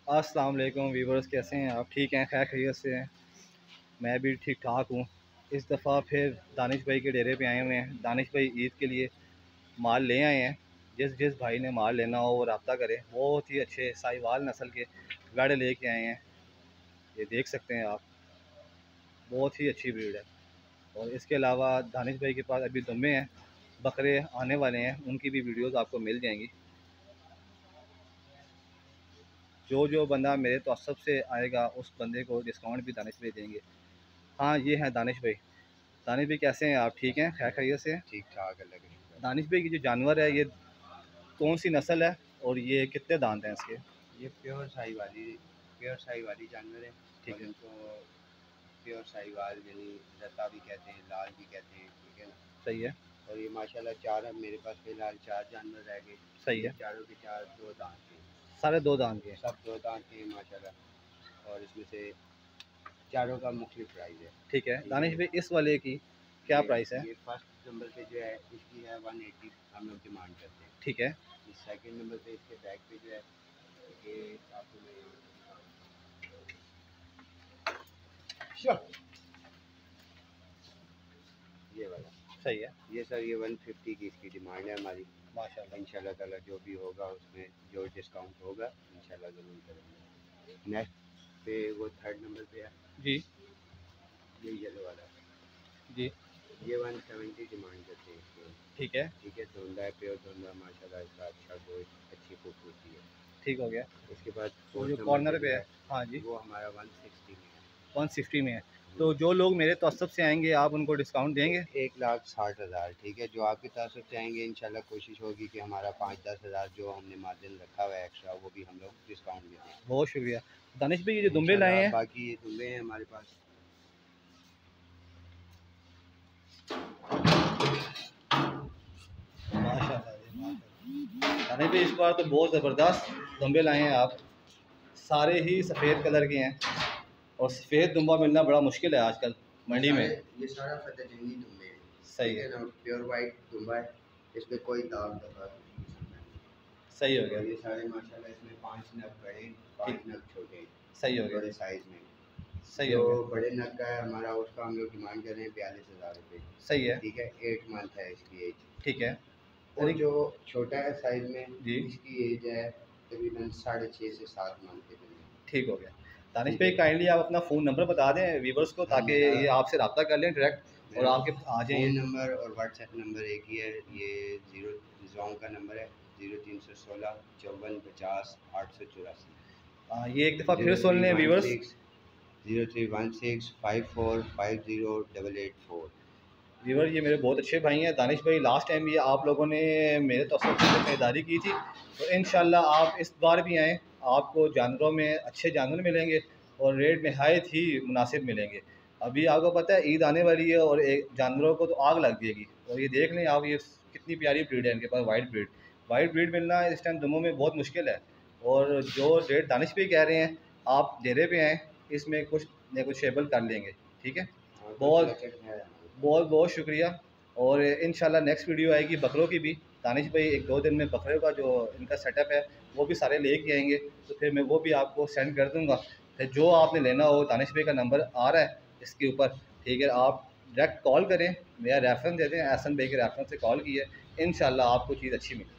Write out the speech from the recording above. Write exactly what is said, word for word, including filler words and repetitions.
अस्सलाम वालेकुम वीवर्स, कैसे हैं आप? ठीक हैं, खैर खैरियत से हैं? मैं भी ठीक ठाक हूँ। इस दफ़ा फिर दानिश भाई के डेरे पे आए हुए हैं। दानिश भाई ईद के लिए माल ले आए हैं। जिस जिस भाई ने माल लेना हो वो रब्ता करे। बहुत ही अच्छे साहिवाल नस्ल के गाड़े लेके आए हैं, ये देख सकते हैं आप। बहुत ही अच्छी ब्रीड है। और इसके अलावा दानिश भाई के पास अभी दुम्बे हैं, बकरे आने वाले हैं, उनकी भी वीडियोज़ आपको मिल जाएंगी। जो जो बंदा मेरे तसब से आएगा उस बंदे को डिस्काउंट भी दानिश भाई देंगे। हाँ, ये हैं दानिश भाई। दानिश भाई कैसे हैं आप? ठीक हैं, खैर खैरियत से हैं? ठीक ठाक, अल्लाह का शुक्र। दानिश भाई की जो जानवर है ये कौन सी नस्ल है और ये कितने दांत हैं इसके? ये प्योर साहिवाली प्योर साहिवाली जानवर है। ठीक और है, इनको प्योर साहिवाल यानी रत्ता भी कहते हैं, लाल भी कहते हैं, ठीक है ना। सही है, और ये माशाल्लाह चार अब मेरे पास फिलहाल चार जानवर रह गए। सही ये है। चारों के चार दो दांत के, सारे दो दांत के हैं? सब दो दांत के हैं माशाल्लाह। और इसमें से चारों का मुख्तलिफ प्राइस है। ठीक है, ठीक है, दानिश भाई इस वाले की क्या ये प्राइस है? ये फर्स्ट नंबर पे जो है इसकी है वन एट्टी हम लोग डिमांड करते हैं। ठीक है, इस सेकंड नंबर पे इसके बैक पे जो है ये आपको मैं Sure. ये वाला सही है, ये सर ये वन फिफ्टी की इसकी डिमांड है हमारी। माशाल्लाह। इंशाल्लाह ताला जो भी होगा उसमें जो डिस्काउंट होगा इंशाल्लाह ज़रूर करेंगे। नेक्स्ट पे वो थर्ड नंबर पे है जी ये येलो वाला, जी, ये वन सेवेंटी डिमांड करते हैं इसको। ठीक है, ठीक है, धुंधा है, प्योर धुंधा माशाल्लाह, इसका अच्छा गोश्त, अच्छी खूबसूरती है। ठीक हो गया। इसके बाद वो जो फोर्थ नंबर कॉर्नर पे पे जो है, है हाँ जी, वो हमारा वन सिक्सटी में है। वन सिक्सटी में है। तो जो लोग मेरे तसब से आएंगे आप उनको डिस्काउंट देंगे? एक लाख साठ हज़ार ठीक है। जो आपकी तरफ से चाहेंगे इंशाल्लाह कोशिश होगी कि हमारा पाँच दस हज़ार जो हमने मार्जिन रखा हुआ है एक्स्ट्रा वो भी हम लोग डिस्काउंट में दें बहुत शुक्रिया। दानिश भाई ये जो दुम्बे लाए इंशाल्लाह। हैं, बाकी ये दुम्बे हैं हमारे पास। माशाल्लाह जी, माशाल्लाह। दानिश भाई इस बार तो बहुत ज़बरदस्त दुम्बे लाए हैं आप। सारे ही सफ़ेद कलर के हैं और सफ़ेद दुम्बा मिलना बड़ा मुश्किल है आजकल मंडी में। ये सारा फतेहजंगी दुम्बे हैं, सही ठीक है, है ना। प्योर वाइट दुम्बा है, इसमें कोई दाग दफा। सही हो गया, और ये सारे माशाल्लाह इसमें पाँच नग बड़े, ठीक, पाँच नग छोटे, सही हो गया, बड़े साइज में। सही जो हो गया, बड़े नग का है हमारा उसका हम लोग डिमांड कर रहे हैं बयालीस हज़ार रुपये, सही है, ठीक है। एट मंथ है इसकी एज। ठीक है। और जो छोटा है साइज में जी, इसकी एज है तकरीबन साढ़े छः से सात मंथ के करीब। ठीक हो गया। दानिश भाई काइंडली आप अपना फ़ोन नंबर बता दें व्यूवर्स को ताकि ये आपसे रब्ता कर लें डायरेक्ट और आपके आ जाएँ। फ़ोन नंबर और व्हाट्सएप नंबर एक ही है। ये ज़ीरो जोंग का नंबर है ज़ीरो तीन सौ सोलह चौवन पचास आठ सौ चौरासी। ये एक दफ़ा फिर सुन लें viewers. Zero three one six five four five zero double eight four. Viewer ये मेरे बहुत अच्छे भाई हैं। दानिश भाई लास्ट टाइम ये आप लोगों ने मेरे तसव्वुर से खरीदारी की थी, तो इंशाल्लाह आप इस बार भी आएँ, आपको जानवरों में अच्छे जानवर मिलेंगे और रेट नहायत ही मुनासिब मिलेंगे। अभी आपको पता है ईद आने वाली है और एक जानवरों को तो आग लग जाएगी। और ये देख लें आप, ये कितनी प्यारी ब्रीड है इनके पास, वाइट ब्रीड। वाइट ब्रीड मिलना इस टाइम दुमों में बहुत मुश्किल है। और जो रेट दानिश भाई कह रहे हैं आप डेरे पे आएँ, इसमें कुछ नेगोशिएबल कर लेंगे, ठीक है। बहुत बहुत बहुत शुक्रिया। और इंशाल्लाह नेक्स्ट वीडियो आएगी बकरों की भी। दानिश भाई एक दो दिन में बकरों का जो इनका सेटअप है वो भी सारे लेके आएंगे, तो फिर मैं वो भी आपको सेंड कर दूंगा। फिर जो आपने लेना हो, दानिश भाई का नंबर आ रहा है इसके ऊपर, ठीक है, आप डायरेक्ट कॉल करें, मेरा रेफरेंस दे दें, एहसन भाई के रेफरेंस से कॉल किए, इंशाल्लाह आपको चीज़ अच्छी मिलेगी।